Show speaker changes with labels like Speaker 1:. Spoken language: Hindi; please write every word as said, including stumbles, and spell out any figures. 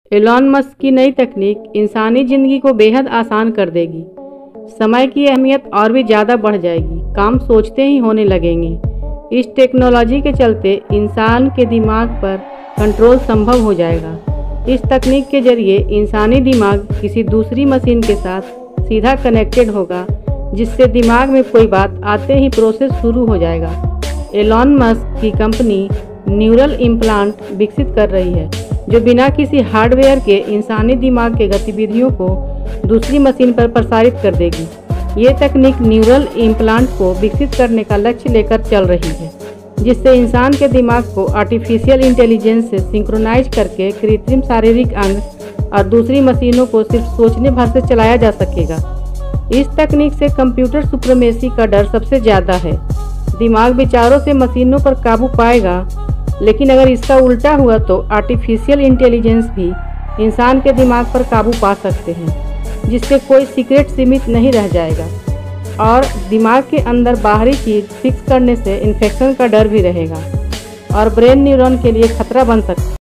Speaker 1: एलॉन मस्क की नई तकनीक इंसानी ज़िंदगी को बेहद आसान कर देगी। समय की अहमियत और भी ज़्यादा बढ़ जाएगी, काम सोचते ही होने लगेंगे। इस टेक्नोलॉजी के चलते इंसान के दिमाग पर कंट्रोल संभव हो जाएगा। इस तकनीक के जरिए इंसानी दिमाग किसी दूसरी मशीन के साथ सीधा कनेक्टेड होगा, जिससे दिमाग में कोई बात आते ही प्रोसेस शुरू हो जाएगा। एलॉन मस्क की कंपनी न्यूरल इम्प्लांट विकसित कर रही है, जो बिना किसी हार्डवेयर के इंसानी दिमाग के गतिविधियों को दूसरी मशीन पर प्रसारित कर देगी। ये तकनीक न्यूरल इम्प्लांट को विकसित करने का लक्ष्य लेकर चल रही है, जिससे इंसान के दिमाग को आर्टिफिशियल इंटेलिजेंस से सिंक्रोनाइज करके कृत्रिम शारीरिक अंग और दूसरी मशीनों को सिर्फ सोचने भर से चलाया जा सकेगा। इस तकनीक से कंप्यूटर सुप्रीमेसी का डर सबसे ज़्यादा है। दिमाग विचारों से मशीनों पर काबू पाएगा, लेकिन अगर इसका उल्टा हुआ तो आर्टिफिशियल इंटेलिजेंस भी इंसान के दिमाग पर काबू पा सकते हैं, जिससे कोई सीक्रेट सीमित नहीं रह जाएगा और दिमाग के अंदर बाहरी चीज़ फिक्स करने से इन्फेक्शन का डर भी रहेगा और ब्रेन न्यूरॉन के लिए खतरा बन सकता है।